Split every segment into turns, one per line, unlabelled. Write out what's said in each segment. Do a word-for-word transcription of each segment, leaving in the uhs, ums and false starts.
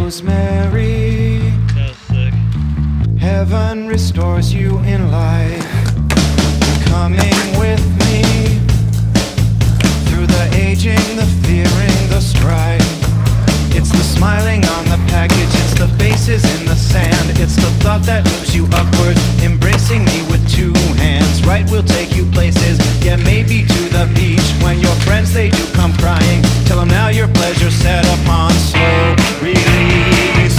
rosemary.
That was sick.
Heaven restores you in life. Coming with me through the aging, the fearing, the strife. It's the smiling on the package, it's the faces in the sand. It's the thought that moves you upward, embracing me with two hands. Right, we'll take you places, yeah, maybe to the beach. When your friends, they do come crying, tell them now your pleasure's set upon slow release.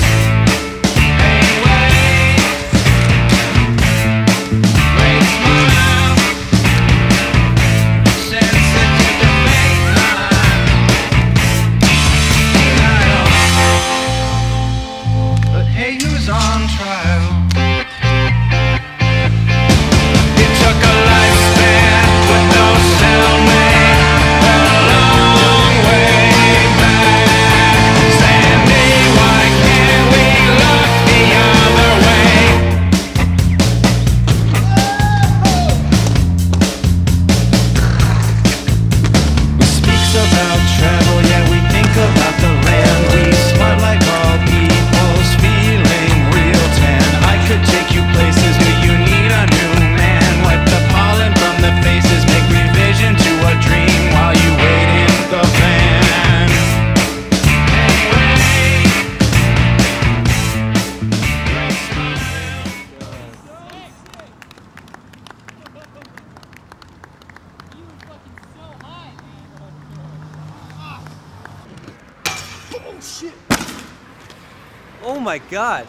Shit. Oh my god.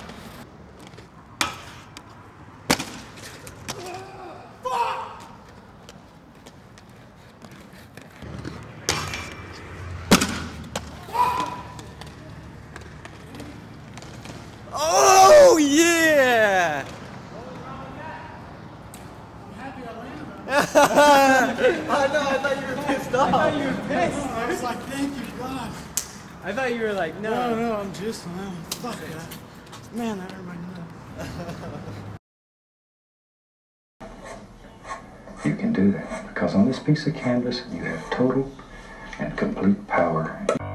Oh yeah. I know, I thought you were pissed off. I thought you were pissed.
I was like, thank you, God.
I thought you were like, no.
No, no, I'm just, oh, fuck that. Man, that hurt my nut.
You can do that because on this piece of canvas you have total and complete power.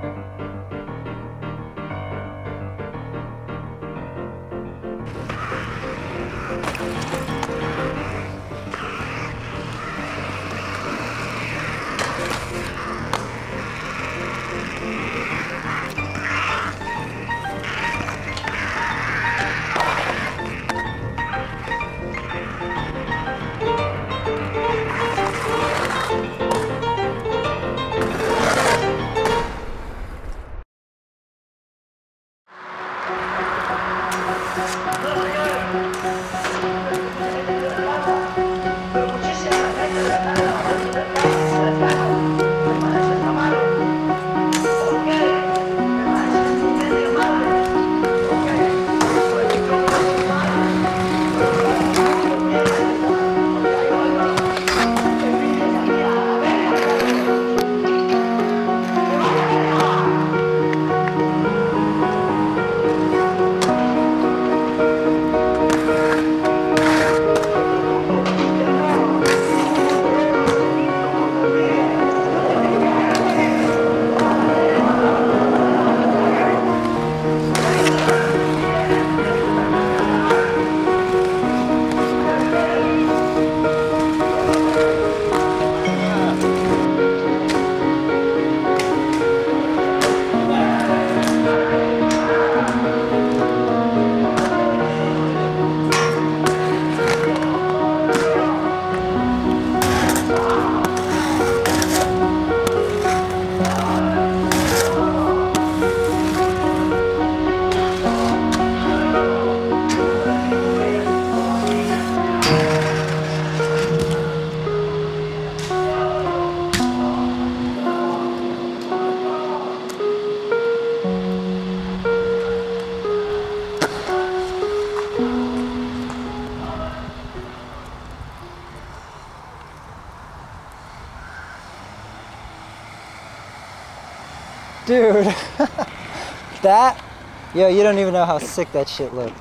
Dude, that, yo, you don't even know how sick that shit looked.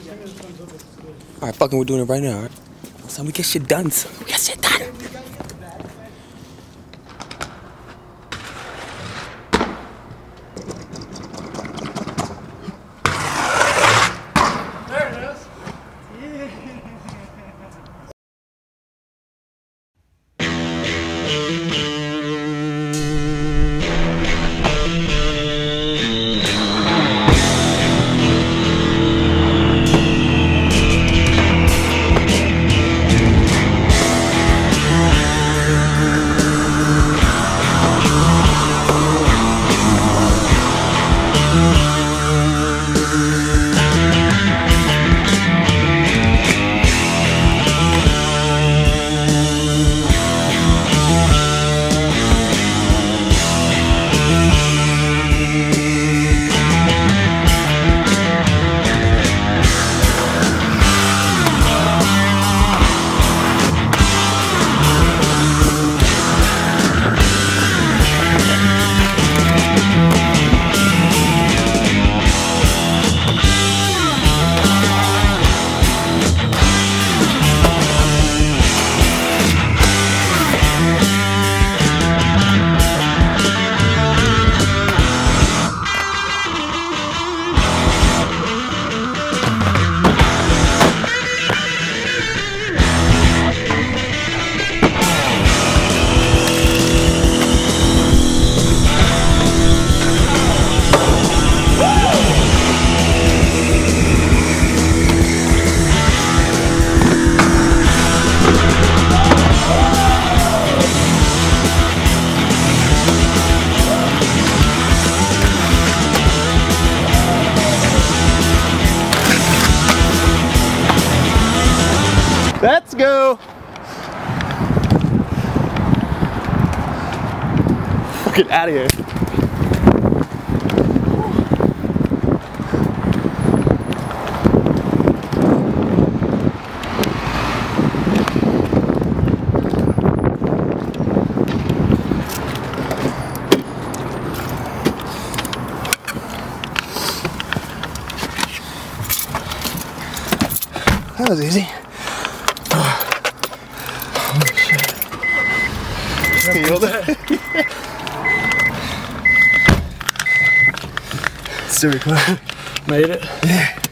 Alright, fucking, we're doing it right now, alright? Son, we get shit done, son. We get shit done.
There it is.
Let's go! Fucking out of here. That was easy. Feel that? Super cool.
Made it?
Yeah.